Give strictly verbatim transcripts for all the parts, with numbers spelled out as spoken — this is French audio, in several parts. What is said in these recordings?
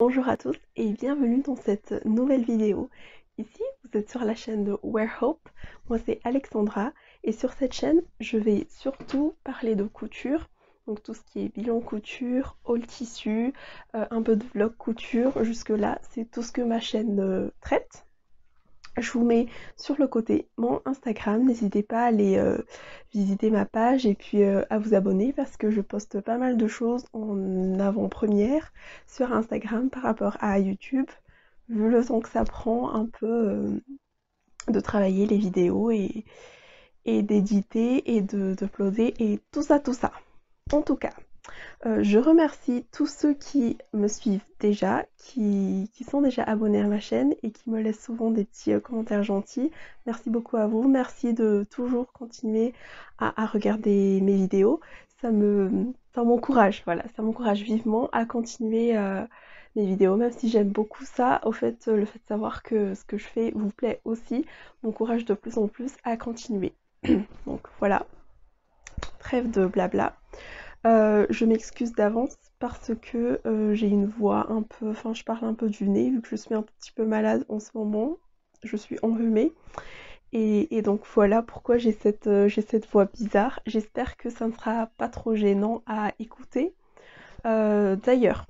Bonjour à tous et bienvenue dans cette nouvelle vidéo. Ici, vous êtes sur la chaîne de Wear Hope. Moi, c'est Alexandra et sur cette chaîne, je vais surtout parler de couture. Donc tout ce qui est bilan couture, haul tissu, euh, un peu de vlog couture. Jusque-là, c'est tout ce que ma chaîne euh, traite. Je vous mets sur le côté mon Instagram, n'hésitez pas à aller euh, visiter ma page et puis euh, à vous abonner parce que je poste pas mal de choses en avant-première sur Instagram par rapport à YouTube, vu le temps que ça prend un peu euh, de travailler les vidéos et, et d'éditer et de d'uploader et tout ça, tout ça. En tout cas, euh, je remercie tous ceux qui me suivent déjà, qui, qui sont déjà abonnés à ma chaîne et qui me laissent souvent des petits euh, commentaires gentils. Merci beaucoup à vous. Merci de toujours continuer à, à regarder mes vidéos. Ça me, ça m'encourage, voilà, ça m'encourage vivement à continuer euh, mes vidéos, même si j'aime beaucoup ça. Au fait, euh, le fait de savoir que ce que je fais vous plaît aussi m'encourage de plus en plus à continuer. Donc voilà, trêve de blabla. Euh, je m'excuse d'avance parce que euh, j'ai une voix un peu, enfin je parle un peu du nez vu que je suis un petit peu malade en ce moment. Je suis enrhumée et, et donc voilà pourquoi j'ai cette, euh, j'ai cette voix bizarre. J'espère que ça ne sera pas trop gênant à écouter. Euh, D'ailleurs,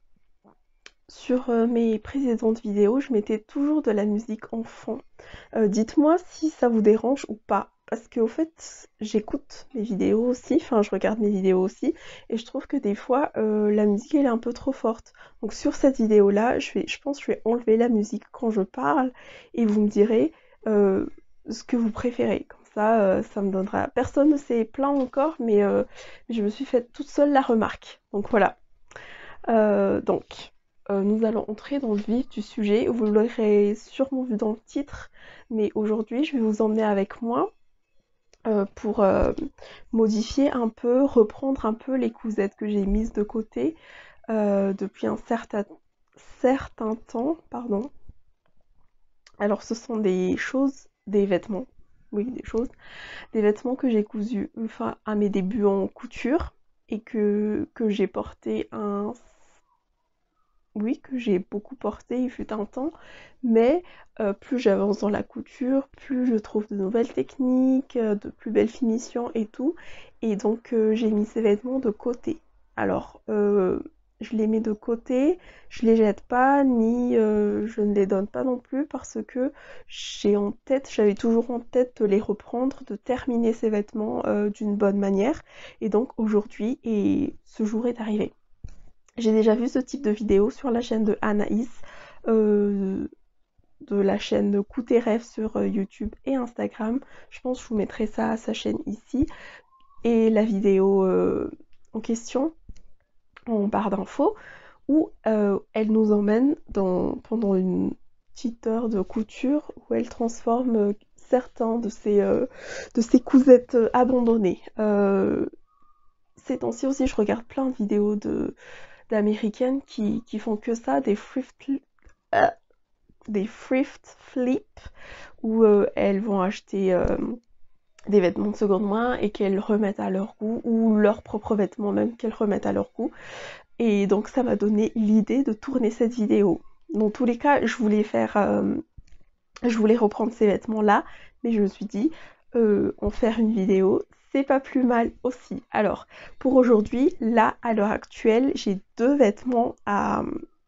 sur euh, mes précédentes vidéos, je mettais toujours de la musique en fond. Euh, dites-moi si ça vous dérange ou pas. Parce qu'au fait, j'écoute mes vidéos aussi, enfin je regarde mes vidéos aussi, et je trouve que des fois, euh, la musique elle est un peu trop forte. Donc sur cette vidéo-là, je vais, je pense que je vais enlever la musique quand je parle, et vous me direz euh, ce que vous préférez. Comme ça, euh, ça me donnera... Personne ne s'est plaint encore, mais euh, je me suis faite toute seule la remarque. Donc voilà. Euh, donc, euh, nous allons entrer dans le vif du sujet. Vous l'aurez sûrement vu dans le titre, mais aujourd'hui, je vais vous emmener avec moi euh, pour euh, modifier un peu, reprendre un peu les cousettes que j'ai mises de côté euh, depuis un certain, certain temps. Pardon. Alors, ce sont des choses, des vêtements. Oui, des choses. Des vêtements que j'ai cousus enfin, à mes débuts en couture et que, que j'ai porté un oui, que j'ai beaucoup porté, il fut un temps, mais euh, plus j'avance dans la couture, plus je trouve de nouvelles techniques, euh, de plus belles finitions et tout, et donc euh, j'ai mis ces vêtements de côté. Alors, euh, je les mets de côté, je les jette pas, ni euh, je ne les donne pas non plus, parce que j'ai en tête, j'avais toujours en tête de les reprendre, de terminer ces vêtements euh, d'une bonne manière, et donc aujourd'hui, et ce jour est arrivé. J'ai déjà vu ce type de vidéo sur la chaîne de Anaïs, euh, de la chaîne Coup tes rêves sur euh, YouTube et Instagram. Je pense que je vous mettrai ça à sa chaîne ici. Et la vidéo euh, en question, en barre d'infos, où euh, elle nous emmène dans, pendant une petite heure de couture, où elle transforme euh, certains de ces, euh, de ces cousettes euh, abandonnées. Euh, ces temps-ci aussi, je regarde plein de vidéos de d'américaines qui, qui font que ça, des thrift, euh, des thrift flip, où euh, elles vont acheter euh, des vêtements de seconde main et qu'elles remettent à leur goût, ou leurs propres vêtements même qu'elles remettent à leur goût. Et donc ça m'a donné l'idée de tourner cette vidéo. Dans tous les cas, je voulais faire, euh, je voulais reprendre ces vêtements-là, mais je me suis dit, euh, en faire une vidéo, c'est pas plus mal aussi. Alors, pour aujourd'hui, là, à l'heure actuelle, j'ai deux vêtements à,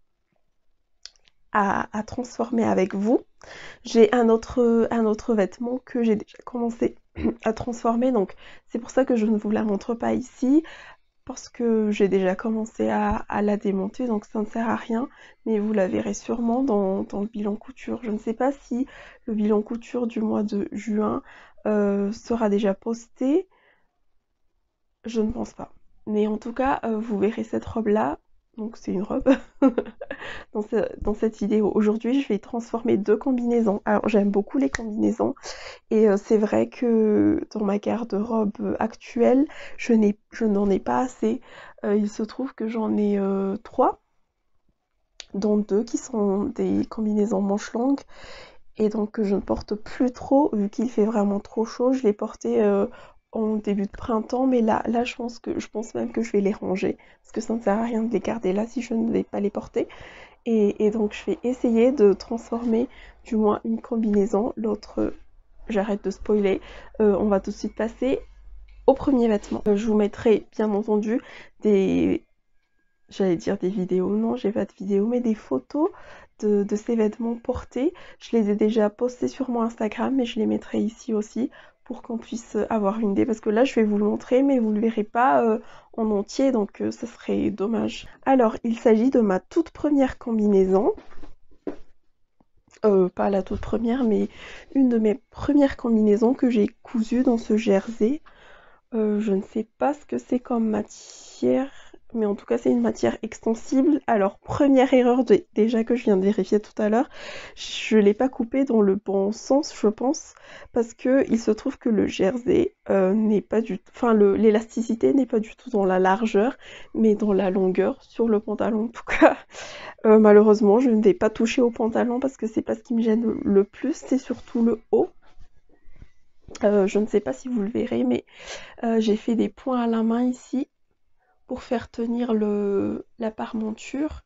à, à transformer avec vous. J'ai un autre, un autre vêtement que j'ai déjà commencé à transformer, donc c'est pour ça que je ne vous la montre pas ici, parce que j'ai déjà commencé à, à la démonter, donc ça ne sert à rien, mais vous la verrez sûrement dans, dans le bilan couture. Je ne sais pas si le bilan couture du mois de juin euh, sera déjà posté, je ne pense pas. Mais en tout cas, euh, vous verrez cette robe-là, donc c'est une robe, dans, ce- dans cette vidéo. Aujourd'hui, je vais transformer deux combinaisons. Alors, j'aime beaucoup les combinaisons, et euh, c'est vrai que dans ma garde-robe actuelle, je n'ai, je n'en ai pas assez. Euh, il se trouve que j'en ai euh, trois, dont deux qui sont des combinaisons manches longues, et donc que je ne porte plus trop, vu qu'il fait vraiment trop chaud. Je l'ai porté euh, en début de printemps, mais là, là je pense que je pense même que je vais les ranger, parce que ça ne sert à rien de les garder là si je ne vais pas les porter. Et, et donc je vais essayer de transformer du moins une combinaison. L'autre, j'arrête de spoiler. Euh, on va tout de suite passer au premier vêtement. Euh, je vous mettrai bien entendu des... J'allais dire des vidéos, non, j'ai pas de vidéos, mais des photos de, de ces vêtements portés. Je les ai déjà postés sur mon Instagram, mais je les mettrai ici aussi pour qu'on puisse avoir une idée. Parce que là, je vais vous le montrer, mais vous ne le verrez pas euh, en entier, donc euh, ça serait dommage. Alors, il s'agit de ma toute première combinaison. Euh, pas la toute première, mais une de mes premières combinaisons que j'ai cousues dans ce jersey. Euh, je ne sais pas ce que c'est comme matière, mais en tout cas c'est une matière extensible. Alors première erreur de, déjà que je viens de vérifier tout à l'heure, je ne l'ai pas coupé dans le bon sens je pense, parce que il se trouve que le jersey euh, n'est pas du tout, enfin l'élasticité n'est pas du tout dans la largeur, mais dans la longueur sur le pantalon en tout cas. Euh, malheureusement je ne vais pas toucher au pantalon parce que c'est pas ce qui me gêne le plus, c'est surtout le haut. Euh, je ne sais pas si vous le verrez, mais euh, j'ai fait des points à la main ici pour faire tenir le, la parmenture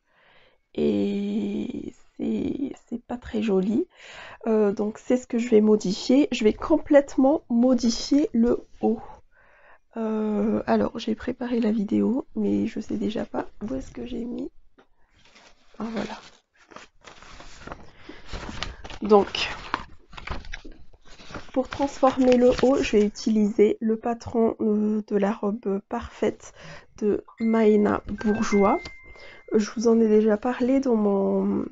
et c'est pas très joli. Euh, donc c'est ce que je vais modifier. Je vais complètement modifier le haut. Euh, alors j'ai préparé la vidéo, mais je sais déjà pas où est-ce que j'ai mis. Ah voilà. Donc pour transformer le haut, je vais utiliser le patron de la robe parfaite de Maëna Bourgeois. Je vous en ai déjà parlé dans mon,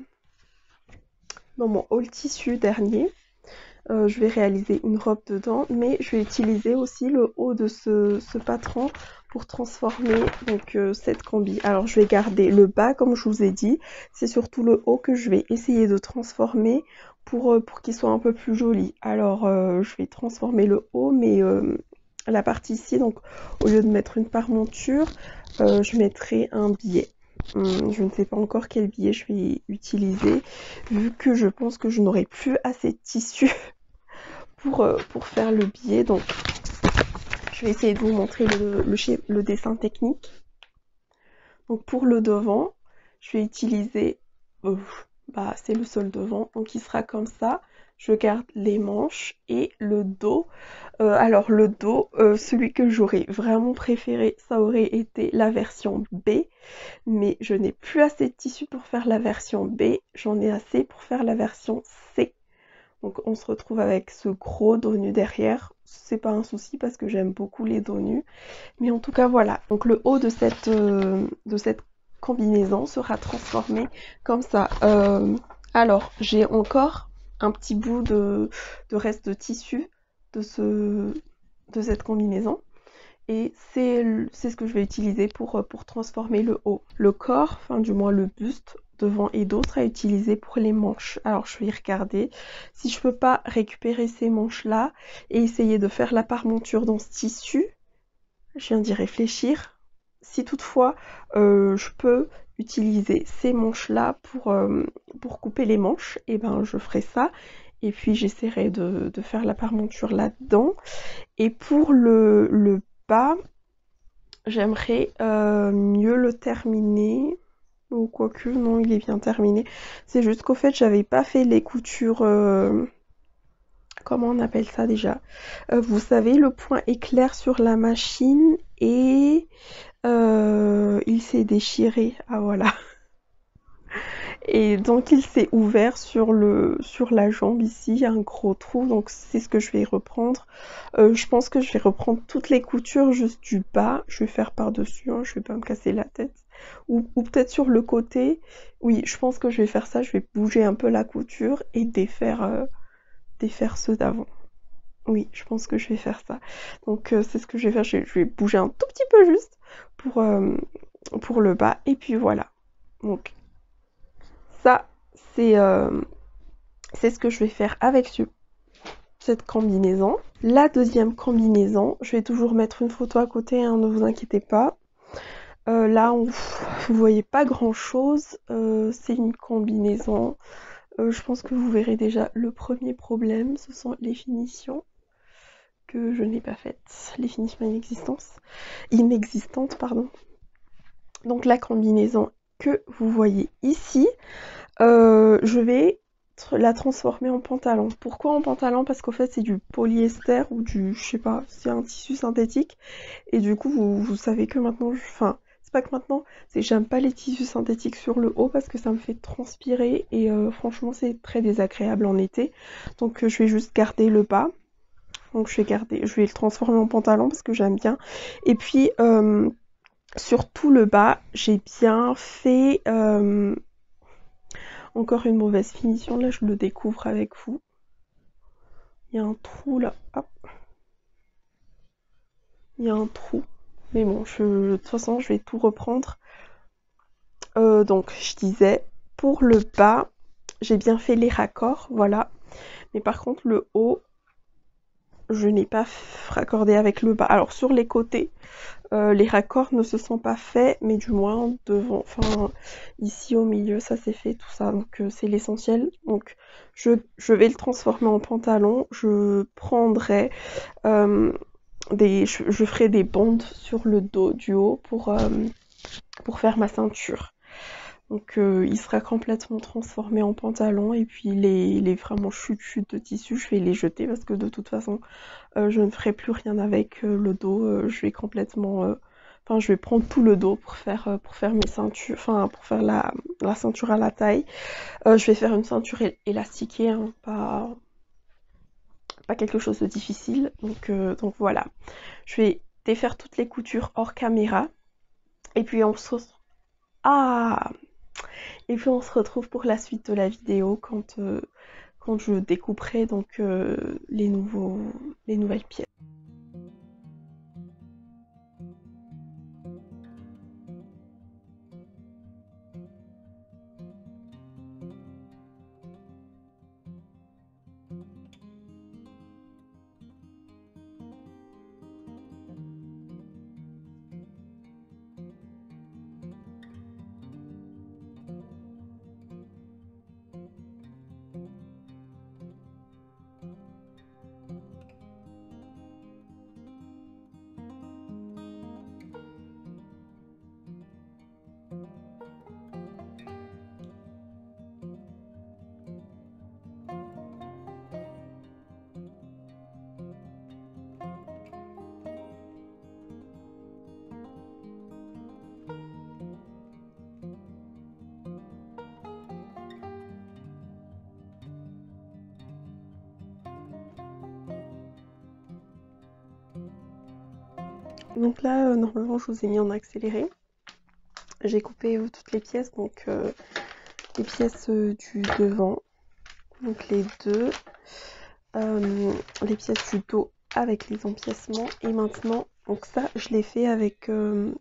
dans mon haul tissu dernier. Euh, je vais réaliser une robe dedans, mais je vais utiliser aussi le haut de ce, ce patron pour transformer donc euh, cette combi. Alors je vais garder le bas comme je vous ai dit, c'est surtout le haut que je vais essayer de transformer pour, euh, pour qu'il soit un peu plus joli. Alors euh, je vais transformer le haut, mais euh, la partie ici, donc au lieu de mettre une parmenture, euh, je mettrai un billet. Hum, je ne sais pas encore quel billet je vais utiliser, vu que je pense que je n'aurai plus assez de tissu pour, euh, pour faire le billet. Donc je vais essayer de vous montrer le, le, le dessin technique. Donc pour le devant, je vais utiliser, euh, bah c'est le seul devant, donc il sera comme ça. Je garde les manches et le dos. Euh, alors le dos, euh, celui que j'aurais vraiment préféré, ça aurait été la version B. Mais je n'ai plus assez de tissu pour faire la version B. J'en ai assez pour faire la version C. Donc on se retrouve avec ce gros dos nu derrière. C'est pas un souci parce que j'aime beaucoup les dos nus. Mais en tout cas voilà. Donc le haut de cette, euh, de cette combinaison sera transformé comme ça. Euh, alors j'ai encore un petit bout de, de reste de tissu de, ce, de cette combinaison. Et c'est ce que je vais utiliser pour, pour transformer le haut. Le corps, enfin du moins le buste, devant et dos sera utilisé pour les manches. Alors je vais regarder si je peux pas récupérer ces manches là et essayer de faire la parmenture dans ce tissu. Je viens d'y réfléchir. Si toutefois euh, je peux utiliser ces manches là pour, euh, pour couper les manches, et ben je ferai ça. Et puis j'essaierai de, de faire la parmenture là-dedans. Et pour le, le bas, j'aimerais euh, mieux le terminer. Ou quoique, non, il est bien terminé. C'est juste qu'au fait, j'avais pas fait les coutures... Euh, comment on appelle ça déjà, euh, vous savez, le point éclair sur la machine et euh, il s'est déchiré. Ah voilà. Et donc il s'est ouvert sur, le, sur la jambe ici, il y a un gros trou, donc c'est ce que je vais reprendre. Euh, je pense que je vais reprendre toutes les coutures juste du bas, je vais faire par-dessus, hein, je vais pas me casser la tête. Ou, ou peut-être sur le côté, oui, je pense que je vais faire ça, je vais bouger un peu la couture et défaire, euh, défaire ceux d'avant. Oui, je pense que je vais faire ça. Donc euh, c'est ce que je vais faire, je vais, je vais bouger un tout petit peu juste pour, euh, pour le bas, et puis voilà. Donc ça, c'est euh, c'est ce que je vais faire avec ce, cette combinaison. La deuxième combinaison, je vais toujours mettre une photo à côté, hein, ne vous inquiétez pas. Euh, là, on, vous voyez pas grand chose. Euh, c'est une combinaison. Euh, je pense que vous verrez déjà le premier problème, ce sont les finitions que je n'ai pas faites. Les finitions inexistantes. Inexistantes, pardon. Donc la combinaison que vous voyez ici, euh, je vais la transformer en pantalon. Pourquoi en pantalon? Parce qu'en fait c'est du polyester ou du, je sais pas, c'est un tissu synthétique. Et du coup vous, vous savez que maintenant, enfin c'est pas que maintenant, c'est j'aime pas les tissus synthétiques sur le haut parce que ça me fait transpirer et euh, franchement c'est très désagréable en été. Donc euh, je vais juste garder le bas. Donc je vais garder, je vais le transformer en pantalon parce que j'aime bien. Et puis euh, sur tout le bas, j'ai bien fait euh, encore une mauvaise finition. Là, je le découvre avec vous. Il y a un trou là. Hop. Il y a un trou. Mais bon, je, de toute façon, je vais tout reprendre. Euh, donc, je disais, pour le bas, j'ai bien fait les raccords, voilà. Mais par contre, le haut, je n'ai pas raccordé avec le bas. Alors, sur les côtés, euh, les raccords ne se sont pas faits, mais du moins devant, enfin, ici au milieu, ça s'est fait, tout ça. Donc, euh, c'est l'essentiel. Donc, je, je vais le transformer en pantalon. Je prendrai euh, des, je, je ferai des bandes sur le dos du haut pour, euh, pour faire ma ceinture. Donc euh, il sera complètement transformé en pantalon et puis les, les vraiment chutes-chutes de tissu, je vais les jeter parce que de toute façon, euh, je ne ferai plus rien avec euh, le dos. Euh, je vais complètement... euh, Enfin, je vais prendre tout le dos pour faire, euh, pour faire mes ceintures, enfin pour faire la, la ceinture à la taille. Euh, je vais faire une ceinture él- élastiquée, hein, pas, pas quelque chose de difficile. Donc, euh, donc voilà. Je vais défaire toutes les coutures hors caméra. Et puis on se... Ah! Et puis on se retrouve pour la suite de la vidéo quand, euh, quand je découperai donc euh, les, nouveaux, les nouvelles pièces. Donc là, euh, normalement, je vous ai mis en accéléré. J'ai coupé euh, toutes les pièces, donc euh, les pièces euh, du devant, donc les deux, euh, les pièces du dos avec les empiècements. Et maintenant, donc ça, je l'ai fait avec euh,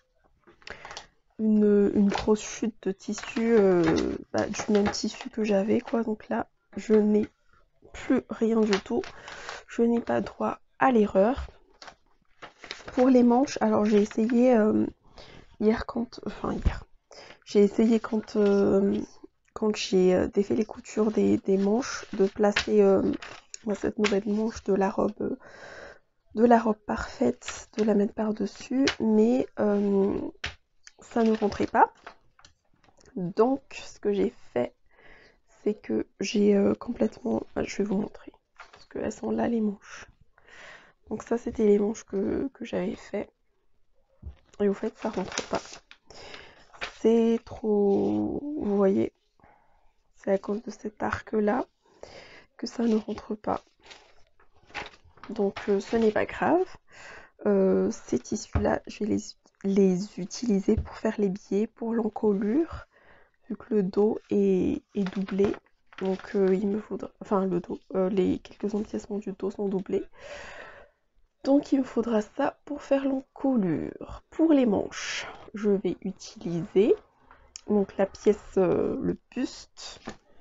une, une grosse chute de tissu, euh, bah, du même tissu que j'avais, quoi. Donc là, je n'ai plus rien du tout. Je n'ai pas droit à l'erreur. Pour les manches, alors j'ai essayé euh, hier quand... Enfin hier. J'ai essayé quand, euh, quand j'ai euh, défait les coutures des, des manches de placer euh, cette nouvelle manche de la robe euh, de la robe parfaite, de la mettre par-dessus, mais euh, ça ne rentrait pas. Donc ce que j'ai fait, c'est que j'ai euh, complètement... Je vais vous montrer, parce qu'elles sont là les manches. Donc ça c'était les manches que, que j'avais fait. Et au fait ça rentre pas. C'est trop... Vous voyez, c'est à cause de cet arc là que ça ne rentre pas. Donc euh, ce n'est pas grave. Euh, ces tissus là, je vais les, les utiliser pour faire les biais, pour l'encolure, vu que le dos est, est doublé. Donc euh, il me faudra... Enfin le dos, euh, les quelques empiècements du dos sont doublés. Donc il me faudra ça pour faire l'encolure. Pour les manches, je vais utiliser donc la pièce, euh, le buste.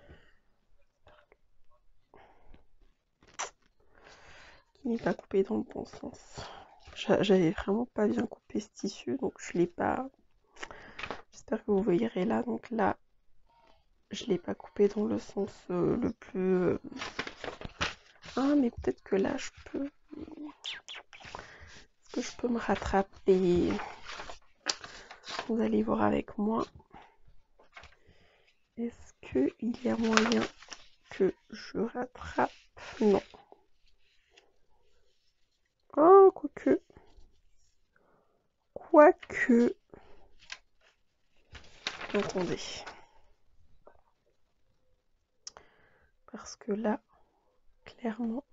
Qui n'est pas coupé dans le bon sens. J'avais vraiment pas bien coupé ce tissu, donc je l'ai pas... J'espère que vous verrez là. Donc là, je l'ai pas coupé dans le sens euh, le plus... Euh... Ah, mais peut-être que là, je peux... Est-ce que je peux me rattraper? Vous allez voir avec moi. Est-ce qu'il y a moyen que je rattrape? Non. Oh, quoique. Quoique. Attendez. Parce que là, clairement,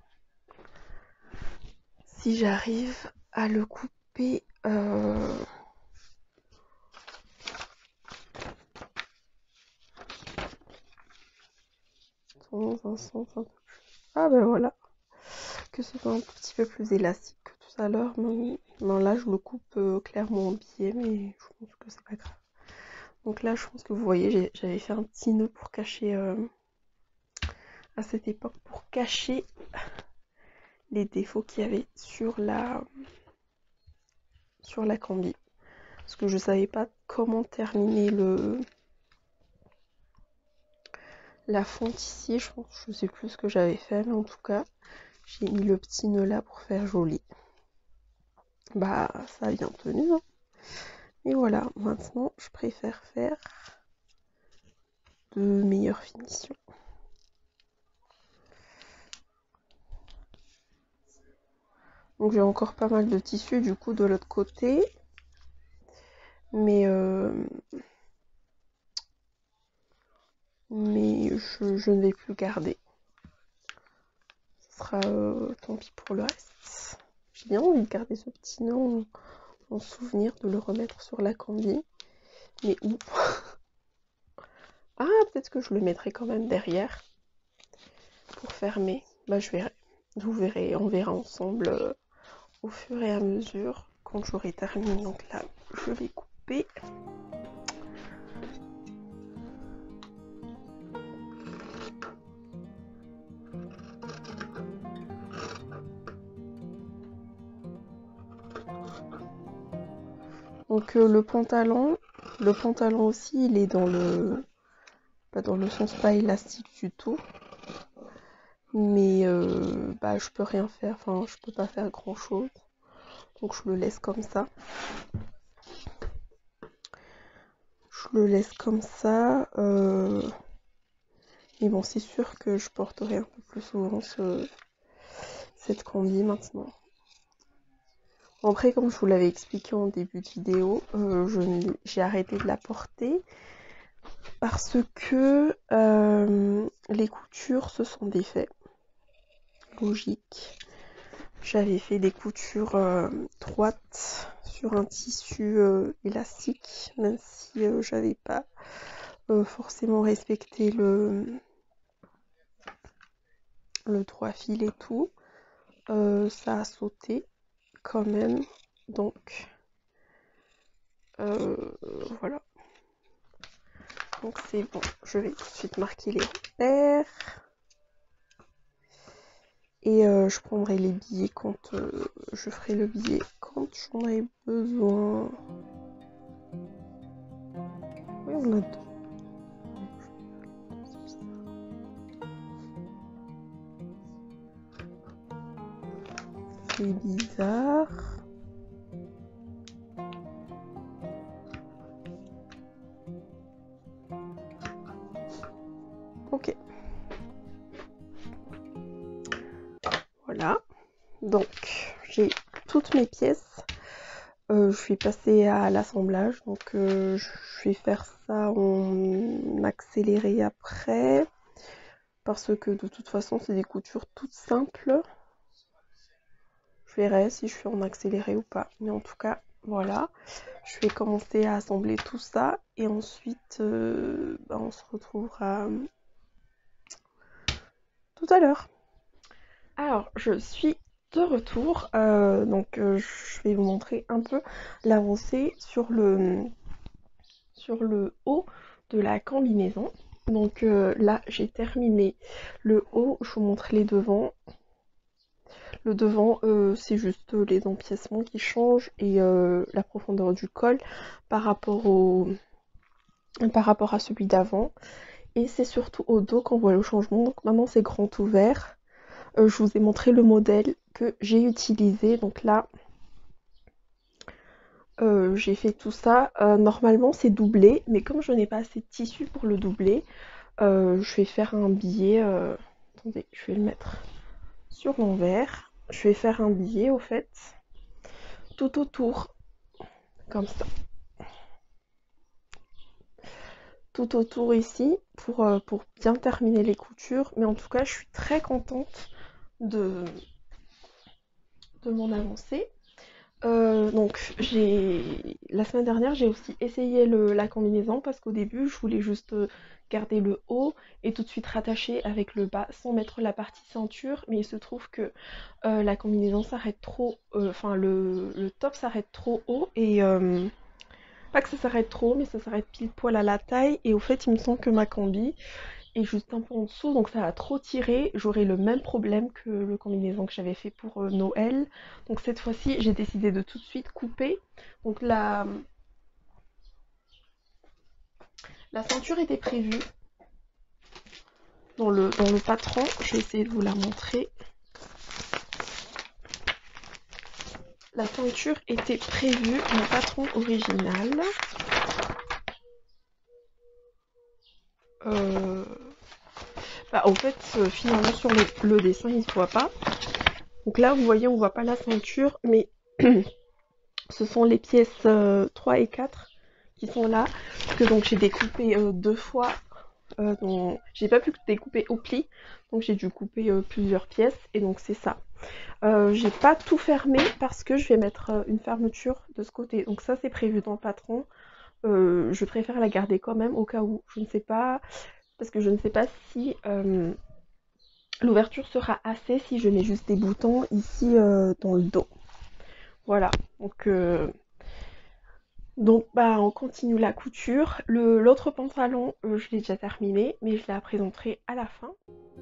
si j'arrive à le couper... Euh... dans un sens un peu plus... Ah ben voilà. Que ce soit un tout petit peu plus élastique que tout à l'heure. Non, là, je le coupe euh, clairement en biais, mais je pense que c'est pas grave. Donc là, je pense que vous voyez, j'avais fait un petit nœud pour cacher... Euh... à cette époque, pour cacher les défauts qu'il y avait sur la sur la combi, parce que je savais pas comment terminer le la fonte ici. Je pense, je sais plus ce que j'avais fait, mais en tout cas j'ai mis le petit nœud là pour faire joli. Bah ça a bien tenu, hein. Et voilà, maintenant je préfère faire de meilleures finitions. Donc j'ai encore pas mal de tissu du coup de l'autre côté, mais euh, mais je, je ne vais plus garder. Ce sera euh, tant pis pour le reste. J'ai bien envie de garder ce petit nœud en, en souvenir, de le remettre sur la combi. Mais où? Ah, peut-être que je le mettrai quand même derrière pour fermer. Bah je verrai. Vous verrez, on verra ensemble euh, au fur et à mesure quand j'aurai terminé. Donc là, je vais couper. Donc euh, le pantalon, le pantalon aussi, il est dans le, pas dans le sens pas élastique du tout. Mais euh, bah je peux rien faire, enfin je peux pas faire grand chose. Donc je le laisse comme ça. Je le laisse comme ça. Euh... Mais bon, c'est sûr que je porterai un peu plus souvent ce... cette combi maintenant. Après, comme je vous l'avais expliqué en début de vidéo, euh, je... j'ai arrêté de la porter parce que euh, les coutures se sont défaites. Logique. J'avais fait des coutures euh, droites sur un tissu euh, élastique, même si euh, j'avais pas euh, forcément respecté le, le droit fil et tout. Euh, ça a sauté quand même, donc euh, voilà. Donc c'est bon, je vais tout de suite marquer les repères. Et euh, je prendrai les billets quand euh, je ferai le billet quand j'en ai besoin. Oui, on a deux. C'est bizarre. Ok. Voilà. Donc, j'ai toutes mes pièces. Euh, je vais passer à l'assemblage. Donc, euh, je vais faire ça en accéléré après. Parce que de toute façon, c'est des coutures toutes simples. Je verrai si je suis en accéléré ou pas. Mais en tout cas, voilà. Je vais commencer à assembler tout ça. Et ensuite, euh, bah, on se retrouvera tout à l'heure. Alors, je suis de retour. Euh, donc, euh, je vais vous montrer un peu l'avancée sur le, sur le haut de la combinaison. Donc euh, là, j'ai terminé le haut. Je vous montre les devants. Le devant, euh, c'est juste les empiècements qui changent et euh, la profondeur du col par rapport, au, par rapport à celui d'avant. Et c'est surtout au dos qu'on voit le changement. Donc maintenant, c'est grand ouvert. Euh, je vous ai montré le modèle que j'ai utilisé. Donc là, Euh, j'ai fait tout ça. Euh, normalement, c'est doublé, mais comme je n'ai pas assez de tissu pour le doubler, euh, je vais faire un billet. euh, Attendez, je vais le mettre sur l'envers. Je vais faire un billet au fait, tout autour, comme ça. Tout autour ici, pour, euh, pour bien terminer les coutures. Mais en tout cas, je suis très contente de, de mon avancée. Euh, donc j'ai la semaine dernière j'ai aussi essayé le, la combinaison parce qu'au début je voulais juste euh, garder le haut et tout de suite rattacher avec le bas sans mettre la partie ceinture, mais il se trouve que euh, la combinaison s'arrête trop, euh, enfin le, le top s'arrête trop haut et euh, pas que ça s'arrête trop mais ça s'arrête pile poil à la taille et au fait il me semble que ma combi et juste un peu en dessous, donc ça a trop tiré. J'aurai le même problème que le combinaison que j'avais fait pour euh, Noël. Donc cette fois-ci, j'ai décidé de tout de suite couper. Donc la, la ceinture était prévue dans le, dans le patron. Je vais essayer de vous la montrer. La ceinture était prévue dans le patron original. Euh... Bah, en fait, euh, finalement, sur le, le dessin, il ne se voit pas. Donc là, vous voyez, on voit pas la ceinture, mais ce sont les pièces euh, trois et quatre qui sont là, que donc j'ai découpé euh, deux fois. Euh, donc j'ai pas pu découper au pli, donc j'ai dû couper euh, plusieurs pièces, et donc c'est ça. Euh, j'ai pas tout fermé parce que je vais mettre euh, une fermeture de ce côté, donc ça c'est prévu dans le patron. Euh, je préfère la garder quand même au cas où, je ne sais pas, parce que je ne sais pas si euh, l'ouverture sera assez si je mets juste des boutons ici euh, dans le dos. Voilà, donc euh, Donc bah on continue la couture. Le l'autre pantalon, euh, je l'ai déjà terminé, mais je la présenterai à la fin.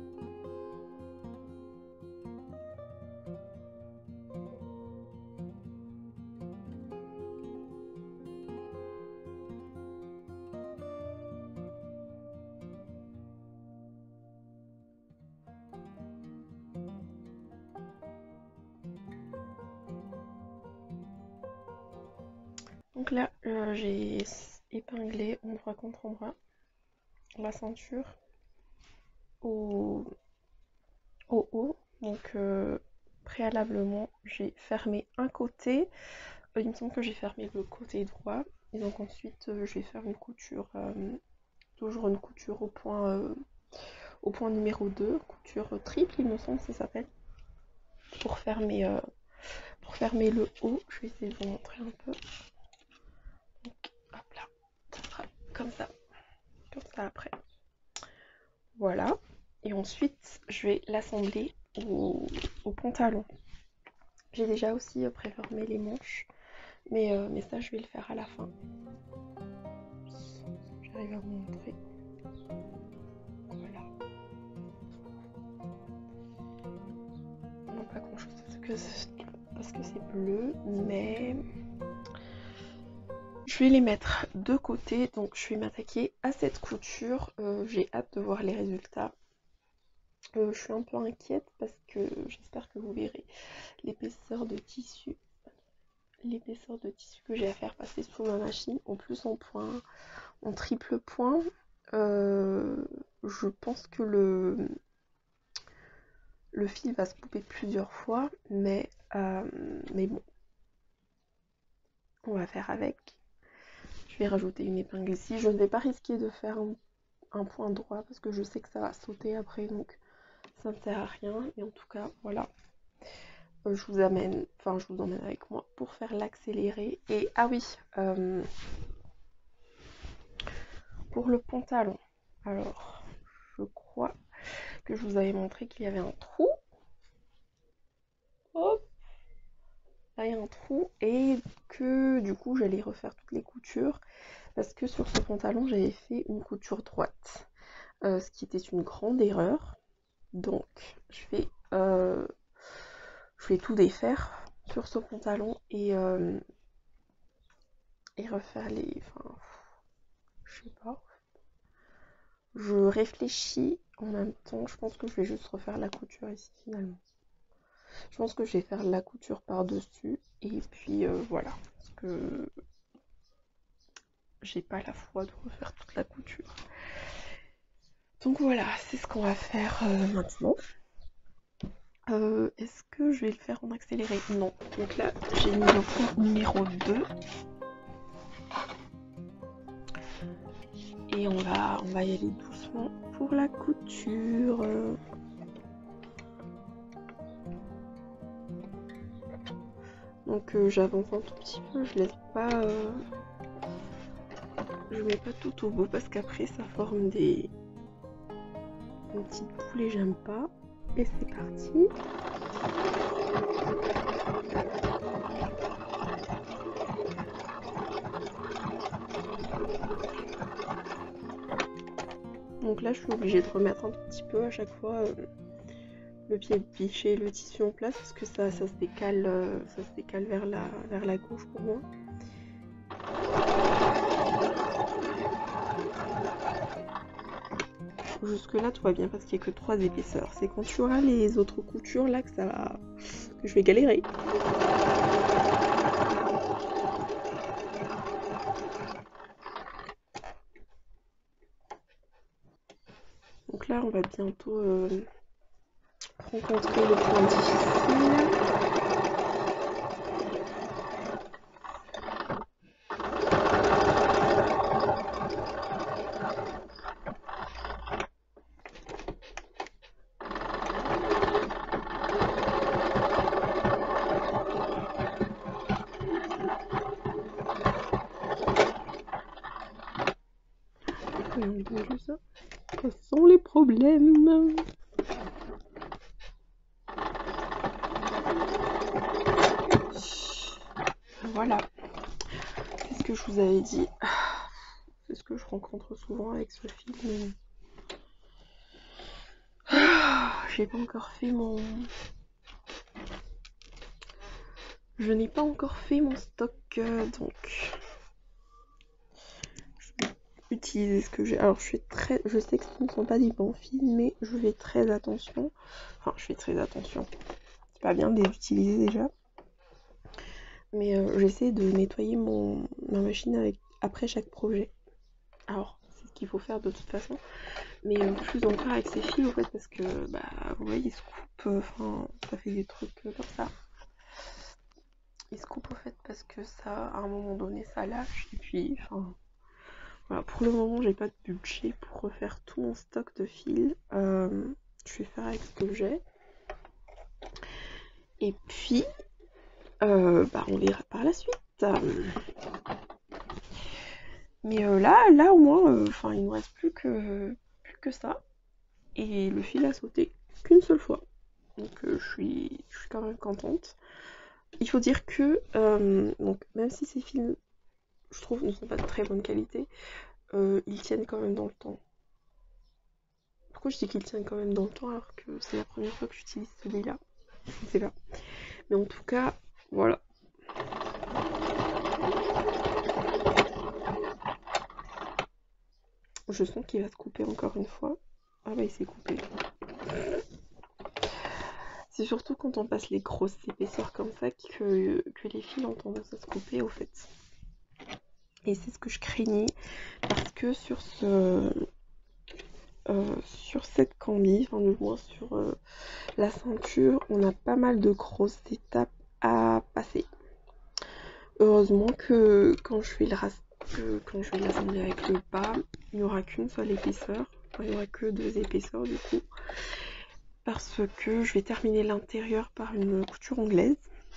Donc là, euh, j'ai épinglé endroit contre endroit la ceinture au, au haut. Donc euh, préalablement, j'ai fermé un côté. Euh, il me semble que j'ai fermé le côté droit. Et donc ensuite, euh, je vais faire une couture, euh, toujours une couture au point, euh, au point numéro deux, couture triple, il me semble que ça s'appelle, pour fermer, euh, pour fermer le haut. Je vais essayer de vous montrer un peu. Donc, hop là, ça sera comme ça, comme ça après. Voilà. Et ensuite, je vais l'assembler au, au pantalon. J'ai déjà aussi euh, préformé les manches, mais, euh, mais ça, je vais le faire à la fin. J'arrive à vous montrer. Voilà. Non, pas grand chose parce que parce que c'est bleu, mais je vais les mettre de côté. Donc, je vais m'attaquer à cette couture. Euh, J'ai hâte de voir les résultats. Euh, je suis un peu inquiète parce que j'espère que vous verrez l'épaisseur de tissu l'épaisseur de tissu que j'ai à faire passer sous ma machine, en plus en point, en triple point. Euh, je pense que le, le fil va se couper plusieurs fois, mais, euh, mais bon, on va faire avec. Je vais rajouter une épingle ici. Je ne vais pas risquer de faire un, un point droit parce que je sais que ça va sauter après, donc ça ne sert à rien. Et en tout cas, voilà. Euh, je vous amène, enfin je vous emmène avec moi pour faire l'accéléré. Et ah oui, euh, pour le pantalon, alors je crois que je vous avais montré qu'il y avait un trou. Hop, là il y a un trou et que du coup j'allais refaire toutes les coutures parce que sur ce pantalon j'avais fait une couture droite, euh, ce qui était une grande erreur. Donc je vais, euh, je vais tout défaire sur ce pantalon et, euh, et refaire les... Enfin, je sais pas. Je réfléchis en même temps. Je pense que je vais juste refaire la couture ici finalement. Je pense que je vais faire la couture par-dessus et puis euh, voilà, parce que j'ai pas la foi de refaire toute la couture. Donc voilà, c'est ce qu'on va faire euh, maintenant. Euh, Est-ce que je vais le faire en accéléré? Non. Donc là, j'ai mis le point numéro deux. Et on va, on va y aller doucement pour la couture. Donc euh, j'avance un tout petit peu, je laisse pas... Euh, je mets pas tout au bout parce qu'après ça forme des... une petite boule et j'aime pas. Et c'est parti. Donc là je suis obligée de remettre un petit peu à chaque fois euh, le pied de biche et le tissu en place parce que ça, ça se décale, euh, ça se décale vers la, vers la gauche pour moi. Jusque là tout va bien parce qu'il n'y a que trois épaisseurs. C'est quand tu auras les autres coutures là que ça va... que je vais galérer. Donc là on va bientôt euh, rencontrer le point difficile. Ça. Quels sont les problèmes? Voilà. C'est ce que je vous avais dit. C'est ce que je rencontre souvent avec ce film. J'ai pas encore fait mon... Je n'ai pas encore fait mon stock, euh, donc... utiliser ce que j'ai. Alors je fais très, je sais que ce ne sont pas des bons films, mais je fais très attention. Enfin, je fais très attention. C'est pas bien de les utiliser déjà. Mais euh, j'essaie de nettoyer mon ma machine avec après chaque projet. Alors c'est ce qu'il faut faire de toute façon. Mais euh, plus encore avec ces fils en fait parce que bah vous voyez ils se coupent. Enfin ça fait des trucs comme ça. Ils se coupent au fait parce que ça à un moment donné ça lâche et puis enfin. Voilà, pour le moment, j'ai pas de budget pour refaire tout mon stock de fils. Euh, je vais faire avec ce que j'ai. Et puis, euh, bah, on verra par la suite. Mais euh, là, là au moins, enfin, euh, il ne me reste plus que, plus que ça. Et le fil a sauté qu'une seule fois. Donc, euh, je suis, je suis quand même contente. Il faut dire que, euh, donc, même si ces fils, je trouve, ne sont pas de très bonne qualité, euh, ils tiennent quand même dans le temps. Pourquoi je dis qu'il tient quand même dans le temps alors que c'est la première fois que j'utilise celui-là? Je ne sais pas. Mais en tout cas, voilà. Je sens qu'il va se couper encore une fois. Ah bah il s'est coupé. C'est surtout quand on passe les grosses épaisseurs comme ça que, que les fils ont tendance à se couper au fait. Et c'est ce que je craignais parce que sur ce... Euh, sur cette cambi, enfin du moins sur euh, la ceinture, on a pas mal de grosses étapes à passer. Heureusement que quand je vais le ras que quand je vais l'assembler avec le bas, il n'y aura qu'une seule épaisseur, enfin, il n'y aura que deux épaisseurs du coup, parce que je vais terminer l'intérieur par une couture anglaise.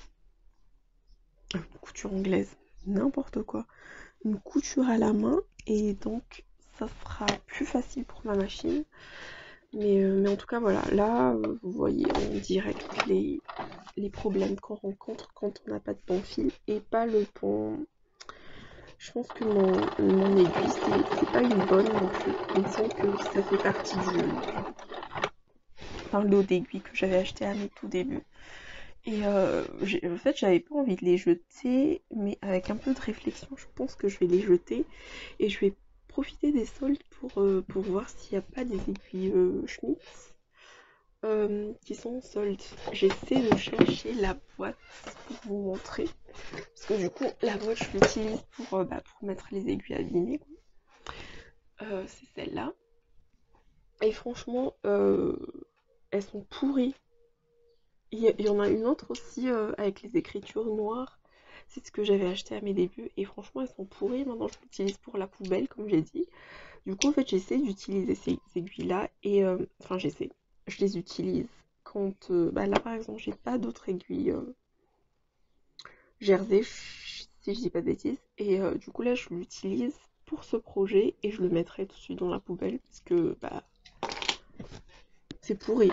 Une couture anglaise, n'importe quoi. Une couture à la main et donc ça sera plus facile pour ma machine. Mais, euh, mais en tout cas voilà, là euh, vous voyez en direct les, les problèmes qu'on rencontre quand on n'a pas de bon fil et pas le bon... Je pense que mon, mon aiguille c'est pas une bonne non plus. Il me semble que ça fait partie du... Enfin lot d'aiguilles que j'avais acheté à mes tout débuts. Et euh, en fait j'avais pas envie de les jeter, mais avec un peu de réflexion je pense que je vais les jeter et je vais profiter des soldes pour, euh, pour voir s'il n'y a pas des aiguilles euh, Schmitz euh, qui sont en solde. J'essaie de chercher la boîte pour vous montrer. Parce que du coup, la boîte, je l'utilise pour, euh, bah, pour mettre les aiguilles abîmées. Euh, c'est celle-là. Et franchement, euh, elles sont pourries. Il y, y en a une autre aussi euh, avec les écritures noires. C'est ce que j'avais acheté à mes débuts. Et franchement, elles sont pourries. Maintenant, je l'utilise pour la poubelle, comme j'ai dit. Du coup, en fait, j'essaie d'utiliser ces aiguilles-là. Et euh, enfin, j'essaie. Je les utilise quand... euh, bah là, par exemple, j'ai pas d'autres aiguilles euh, jersey, si je dis pas de bêtises. Et euh, du coup, là, je l'utilise pour ce projet. Et je le mettrai tout de suite dans la poubelle. Parce que, bah, c'est pourri.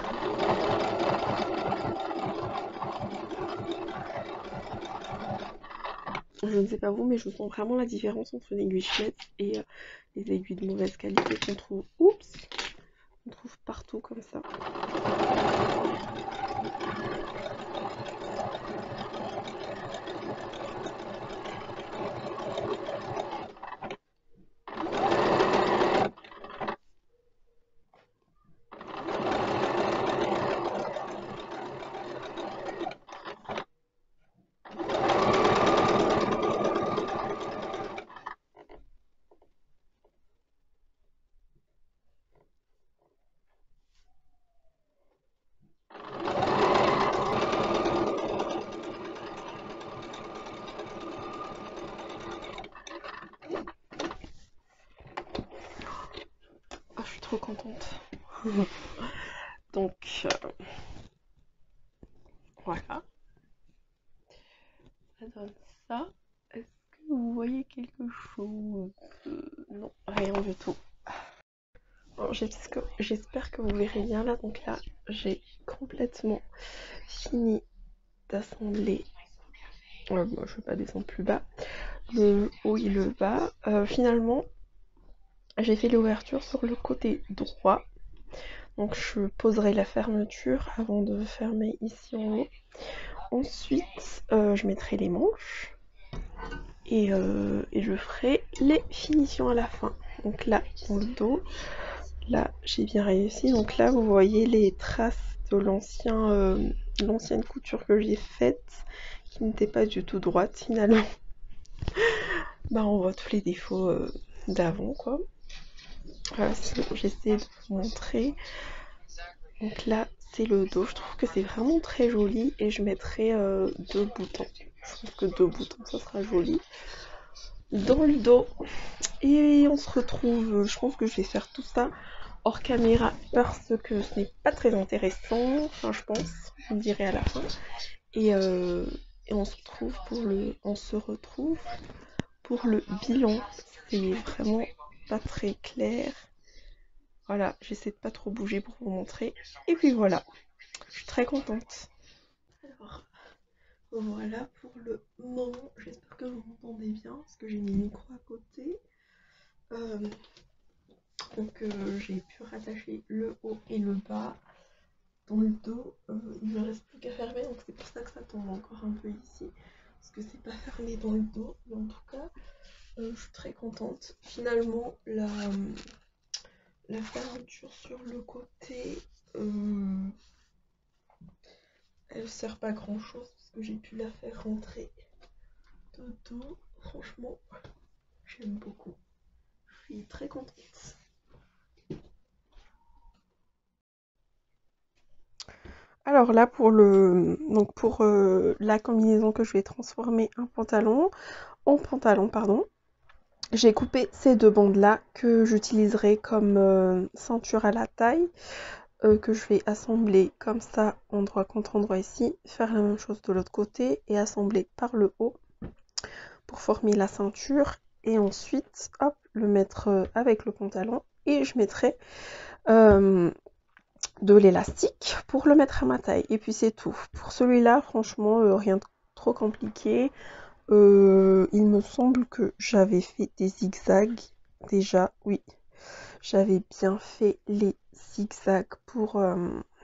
Je ne sais pas vous, mais je sens vraiment la différence entre une aiguille Schmetz et euh, les aiguilles de mauvaise qualité qu'on trouve, oups, on trouve partout comme ça. Oh, je suis trop contente. Donc, euh, voilà. Ça donne ça. Est-ce que vous voyez quelque chose? Non, rien du tout. Bon, j'espère que vous verrez bien là. Donc là, j'ai complètement fini d'assembler. Euh, bon, je ne vais pas descendre plus bas. Le haut et le bas. Euh, finalement, j'ai fait l'ouverture sur le côté droit. Donc je poserai la fermeture avant de fermer ici en haut. Ensuite, euh, je mettrai les manches. Et, euh, et je ferai les finitions à la fin. Donc là, dans le dos, là, j'ai bien réussi. Donc là, vous voyez les traces de l'ancien, euh, l'ancienne couture que j'ai faite, qui n'était pas du tout droite finalement. Bah, on voit tous les défauts euh, d'avant, quoi. Voilà, j'essaie de vous montrer. Donc là, c'est le dos. Je trouve que c'est vraiment très joli et je mettrai euh, deux boutons. Je trouve que deux boutons, ça sera joli. Dans le dos. Et on se retrouve, je pense que je vais faire tout ça hors caméra parce que ce n'est pas très intéressant. Enfin, je pense, vous me direz à la fin. Et, euh, et on se retrouve pour le, on se retrouve pour le bilan. C'est vraiment pas très clair. Voilà, j'essaie de pas trop bouger pour vous montrer. Et puis voilà, je suis très contente. Alors, voilà pour le moment. J'espère que vous m'entendez bien parce que j'ai mis le micro à côté. Euh, donc euh, j'ai pu rattacher le haut et le bas. Dans le dos, euh, il ne me reste plus qu'à fermer, donc c'est pour ça que ça tombe encore un peu ici. Parce que c'est pas fermé dans le dos, mais en tout cas, euh, je suis très contente. Finalement, la... La fermeture sur le côté, euh, elle sert pas grand chose parce que j'ai pu la faire rentrer dedans. Franchement, j'aime beaucoup. Je suis très contente. Alors là pour le donc pour euh, la combinaison que je vais transformer en pantalon, en pantalon pardon. J'ai coupé ces deux bandes là que j'utiliserai comme euh, ceinture à la taille. Euh, que je vais assembler comme ça endroit contre endroit ici, faire la même chose de l'autre côté et assembler par le haut pour former la ceinture et ensuite hop le mettre avec le pantalon et je mettrai euh, de l'élastique pour le mettre à ma taille et puis c'est tout. Pour celui-là franchement euh, rien de trop compliqué. Euh, il me semble que j'avais fait des zigzags déjà, oui, j'avais bien fait les zigzags pour euh,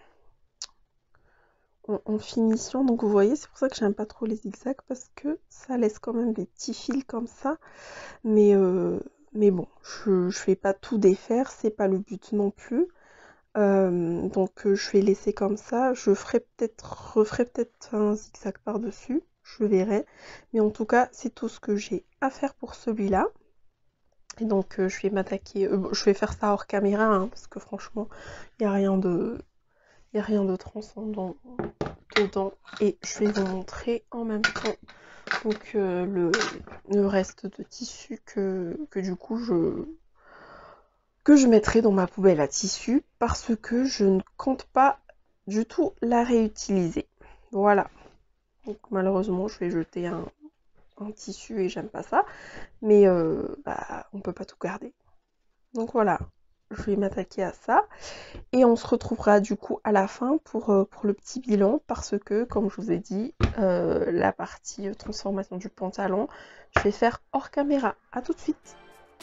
en, en finition. Donc vous voyez, c'est pour ça que j'aime pas trop les zigzags parce que ça laisse quand même des petits fils comme ça. Mais, euh, mais bon, je, je vais pas tout défaire, c'est pas le but non plus. Euh, donc euh, je vais laisser comme ça. Je ferai peut-être, referai peut-être un zigzag par-dessus. Je verrai. Mais en tout cas, c'est tout ce que j'ai à faire pour celui-là. Et donc euh, je vais m'attaquer. Euh, je vais faire ça hors caméra, hein, parce que franchement, il n'y a rien de. Il n'y a rien de transcendant dedans. Et je vais vous montrer en même temps donc euh, le, le reste de tissu que, que du coup je que je mettrai dans ma poubelle à tissu parce que je ne compte pas du tout la réutiliser. Voilà. Donc malheureusement je vais jeter un, un tissu et j'aime pas ça. Mais euh, bah, on peut pas tout garder. Donc voilà. Je vais m'attaquer à ça. Et on se retrouvera du coup à la fin pour, euh, pour le petit bilan parce que, comme je vous ai dit, euh, la partie euh, transformation du pantalon, je vais faire hors caméra. À tout de suite.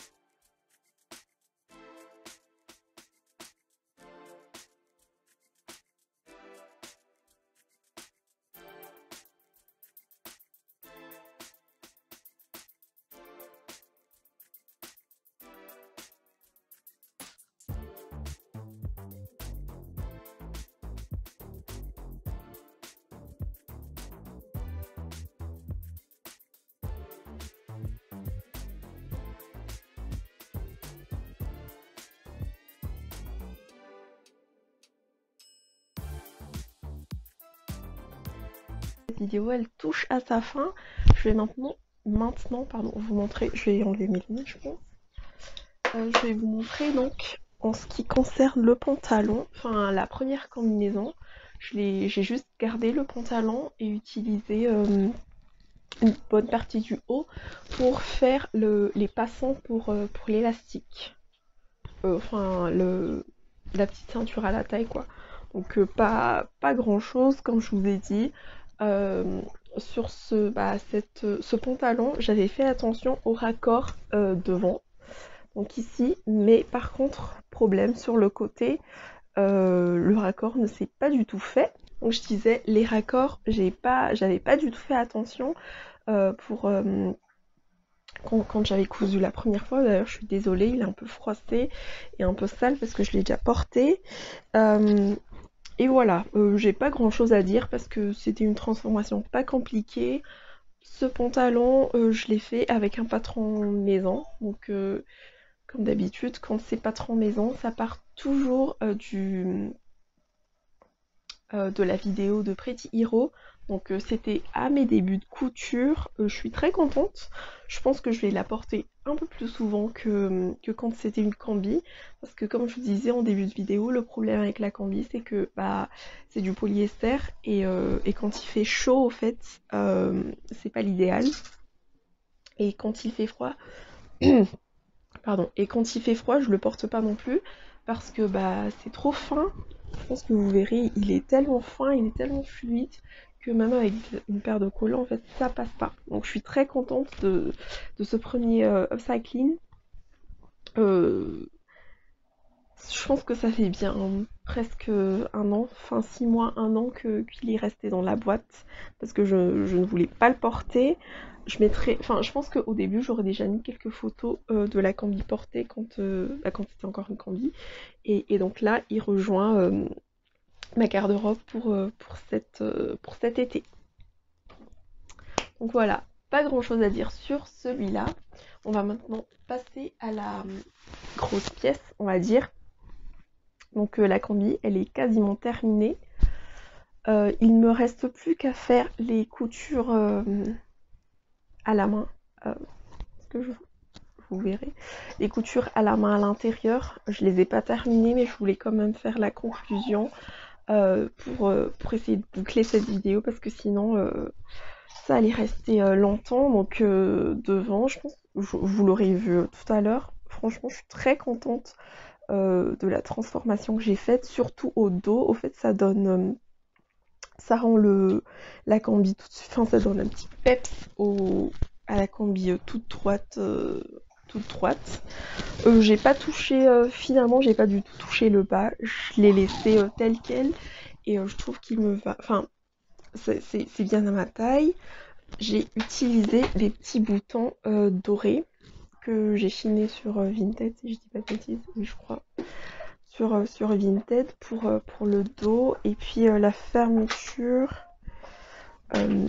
Cette vidéo elle touche à sa fin. Je vais maintenant, maintenant pardon, vous montrer, je vais enlever mes lunettes je pense. Euh, je vais vous montrer donc en ce qui concerne le pantalon, enfin la première combinaison, j'ai juste gardé le pantalon et utilisé euh, une bonne partie du haut pour faire le, les passants pour, euh, pour l'élastique. Euh, enfin le, la petite ceinture à la taille quoi. Donc euh, pas, pas grand chose comme je vous ai dit. Euh, sur ce, bah, cette, ce pantalon, j'avais fait attention au raccord euh, devant. Donc ici, mais par contre, problème sur le côté, euh, le raccord ne s'est pas du tout fait. Donc je disais, les raccords, j'ai pas, j'avais pas du tout fait attention euh, pour euh, quand, quand j'avais cousu la première fois. D'ailleurs, je suis désolée, il est un peu froissé et un peu sale parce que je l'ai déjà porté. Euh, et voilà, euh, j'ai pas grand chose à dire parce que c'était une transformation pas compliquée. Ce pantalon, euh, je l'ai fait avec un patron maison, donc euh, comme d'habitude, quand c'est patron maison, ça part toujours euh, du, euh, de la vidéo de Pretty Hero. Donc euh, c'était à mes débuts de couture. Euh, je suis très contente. Je pense que je vais la porter un peu plus souvent que, que quand c'était une combi. Parce que comme je vous disais en début de vidéo, le problème avec la combi, c'est que bah, c'est du polyester. Et, euh, et quand il fait chaud, au fait, euh, c'est pas l'idéal. Et quand il fait froid... Pardon. Et quand il fait froid, je le porte pas non plus parce que bah c'est trop fin. Je pense que vous verrez, il est tellement fin, il est tellement fluide que même avec une paire de collants, en fait, ça passe pas. Donc je suis très contente de, de ce premier euh, upcycling. Euh, je pense que ça fait bien hein, presque un an, enfin six mois, un an que qu'il est resté dans la boîte parce que je, je ne voulais pas le porter. Je mettrai, enfin je pense qu'au début j'aurais déjà mis quelques photos euh, de la combi portée quand, euh, bah, quand c'était encore une combi. Et, et donc là il rejoint euh, ma garde-robe pour, euh, pour, cette, euh, pour cet été. Donc voilà, pas grand chose à dire sur celui-là. On va maintenant passer à la euh, grosse pièce, on va dire. Donc euh, la combi, elle est quasiment terminée. Euh, il ne me reste plus qu'à faire les coutures euh, à la main. Euh, que je, vous verrez. Les coutures à la main à l'intérieur, je les ai pas terminées, mais je voulais quand même faire la conclusion euh, pour, euh, pour essayer de boucler cette vidéo parce que sinon euh, ça allait rester euh, longtemps. Donc euh, devant, je pense, je, vous l'aurez vu euh, tout à l'heure. Franchement, je suis très contente euh, de la transformation que j'ai faite, surtout au dos. Au fait, ça donne, euh, ça rend le la combi tout de suite, enfin, ça donne un petit peps au, à la combi euh, toute droite, euh, toute droite. Euh, j'ai pas touché, euh, finalement, j'ai pas du tout touché le bas. Je l'ai laissé euh, tel quel et euh, je trouve qu'il me va, enfin, c'est bien à ma taille. J'ai utilisé des petits boutons euh, dorés que j'ai chinés sur euh, Vinted, si je dis pas de bêtises, oui je crois, sur, euh, sur Vinted pour, euh, pour le dos. Et puis euh, la fermeture. euh,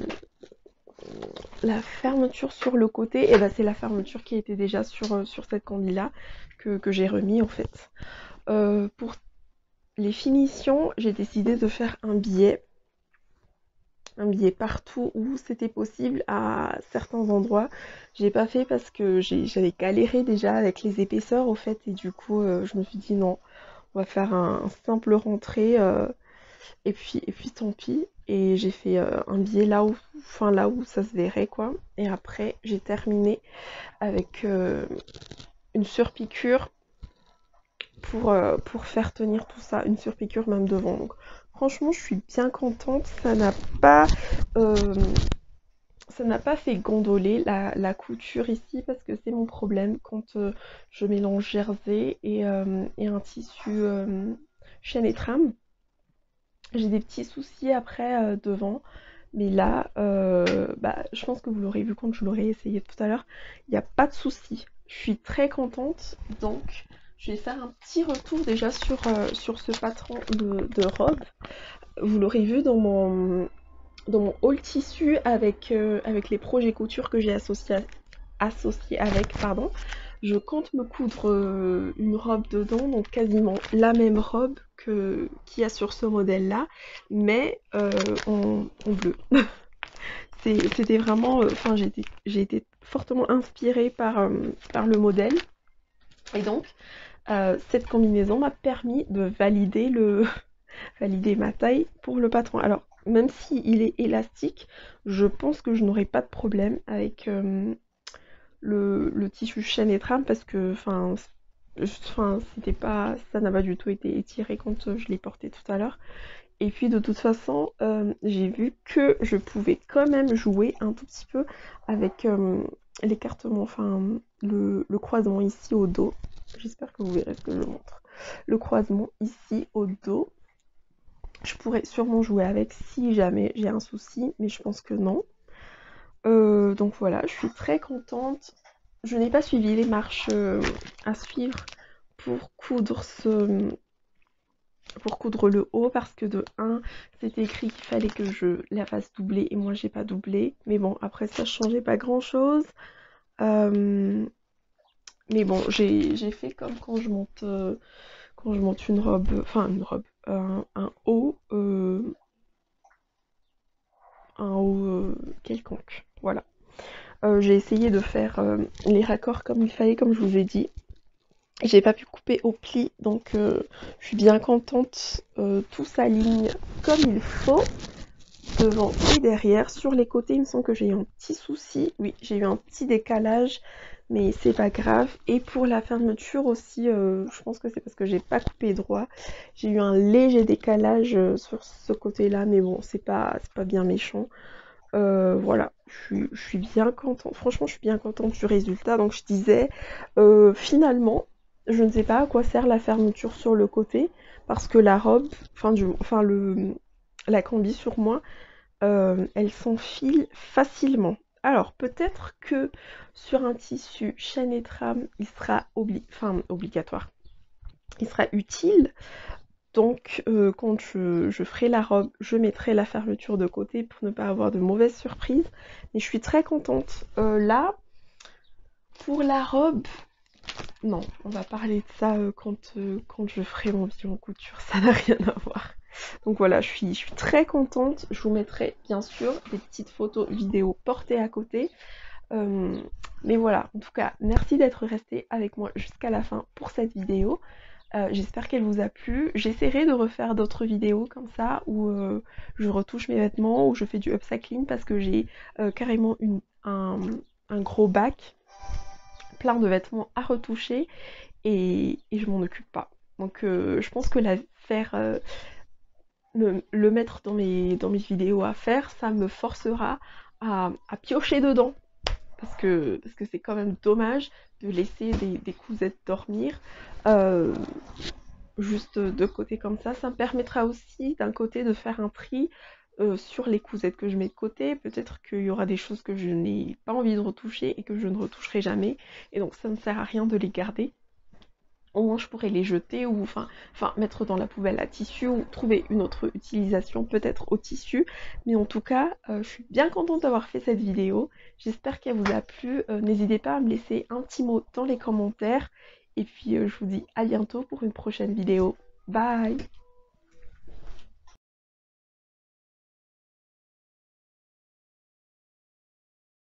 la fermeture sur le côté, et ben c'est la fermeture qui était déjà sur, euh, sur cette combi là que, que j'ai remis en fait. Euh, pour les finitions, j'ai décidé de faire un billet. Un billet partout où c'était possible à certains endroits. J'ai pas fait parce que j'avais galéré déjà avec les épaisseurs au fait et du coup euh, je me suis dit non, on va faire un, un simple rentrée euh, et puis et puis tant pis. Et j'ai fait euh, un billet là où, enfin là où ça se verrait quoi. Et après j'ai terminé avec euh, une surpiqûre pour, euh, pour faire tenir tout ça, une surpiqûre même devant. Donc franchement je suis bien contente, ça n'a pas euh, ça n'a pas fait gondoler la, la couture ici parce que c'est mon problème quand euh, je mélange jersey et, euh, et un tissu euh, chaîne et trame. J'ai des petits soucis après euh, devant, mais là, euh, bah, je pense que vous l'aurez vu quand je l'aurai essayé tout à l'heure, il n'y a pas de souci. Je suis très contente, donc je vais faire un petit retour déjà sur, euh, sur ce patron de, de robe. Vous l'aurez vu dans mon, dans mon haul tissu avec, euh, avec les projets couture que j'ai associés associé avec, pardon. Je compte me coudre euh, une robe dedans, donc quasiment la même robe que qu'il y a sur ce modèle-là, mais euh, en, en bleu. C'était vraiment, enfin euh, j'ai été, j'ai été fortement inspirée par, euh, par le modèle, et donc euh, cette combinaison m'a permis de valider le valider ma taille pour le patron. Alors même s'il est élastique, je pense que je n'aurai pas de problème avec euh, le, le tissu chaîne et trame parce que enfin enfin c'était pas ça n'a pas du tout été étiré quand euh, je l'ai porté tout à l'heure. Et puis de toute façon euh, j'ai vu que je pouvais quand même jouer un tout petit peu avec euh, l'écartement, enfin le, le croisement ici au dos. J'espère que vous verrez ce que je montre. Le croisement ici au dos, je pourrais sûrement jouer avec si jamais j'ai un souci, mais je pense que non. Euh, donc voilà, je suis très contente. Je n'ai pas suivi les marches euh, à suivre pour coudre ce pour coudre le haut parce que de un c'était écrit qu'il fallait que je la fasse doubler et moi j'ai pas doublé, mais bon après ça je changeais pas grand chose. Euh, mais bon j'ai fait comme quand je monte euh, quand je monte une robe, enfin une robe, un, un haut euh, un haut euh, quelconque, voilà. Euh, j'ai essayé de faire euh, les raccords comme il fallait, comme je vous ai dit. J'ai pas pu couper au pli, donc euh, je suis bien contente. Euh, tout s'aligne comme il faut, devant et derrière. Sur les côtés, il me semble que j'ai eu un petit souci. Oui, j'ai eu un petit décalage, mais c'est pas grave. Et pour la fermeture aussi, euh, je pense que c'est parce que j'ai pas coupé droit. J'ai eu un léger décalage euh, sur ce côté-là, mais bon, c'est pas, c'est pas bien méchant. Euh, voilà, je suis, je suis bien contente. Franchement, je suis bien contente du résultat. Donc, je disais, euh, finalement, je ne sais pas à quoi sert la fermeture sur le côté, parce que la robe, enfin, du, enfin le, la combi sur moi, euh, elle s'enfile facilement. Alors, peut-être que sur un tissu chaîne et trame, il sera obli enfin, obligatoire. Il sera utile. Donc, euh, quand je, je ferai la robe, je mettrai la fermeture de côté pour ne pas avoir de mauvaises surprises. Mais je suis très contente. Euh, là, pour la robe, non, on va parler de ça euh, quand, euh, quand je ferai mon vidéo en couture. Ça n'a rien à voir. Donc voilà, je suis, je suis très contente. Je vous mettrai bien sûr des petites photos vidéo portées à côté. Euh, mais voilà, en tout cas, merci d'être resté avec moi jusqu'à la fin pour cette vidéo. Euh, J'espère qu'elle vous a plu. J'essaierai de refaire d'autres vidéos comme ça où euh, je retouche mes vêtements, où je fais du upcycling parce que j'ai euh, carrément une, un, un gros bac plein de vêtements à retoucher et, et je m'en occupe pas. Donc euh, je pense que la faire, euh, me, le mettre dans mes, dans mes vidéos à faire, ça me forcera à, à piocher dedans. Parce que parce que c'est quand même dommage de laisser des, des cousettes dormir. Euh, juste de côté comme ça. Ça me permettra aussi d'un côté de faire un tri euh, sur les cousettes que je mets de côté. Peut-être qu'il y aura des choses que je n'ai pas envie de retoucher et que je ne retoucherai jamais. Et donc ça ne sert à rien de les garder. au moins je pourrais les jeter ou enfin, enfin mettre dans la poubelle à tissu ou trouver une autre utilisation peut-être au tissu. Mais en tout cas, euh, je suis bien contente d'avoir fait cette vidéo. J'espère qu'elle vous a plu. Euh, n'hésitez pas à me laisser un petit mot dans les commentaires. Et puis euh, je vous dis à bientôt pour une prochaine vidéo. Bye!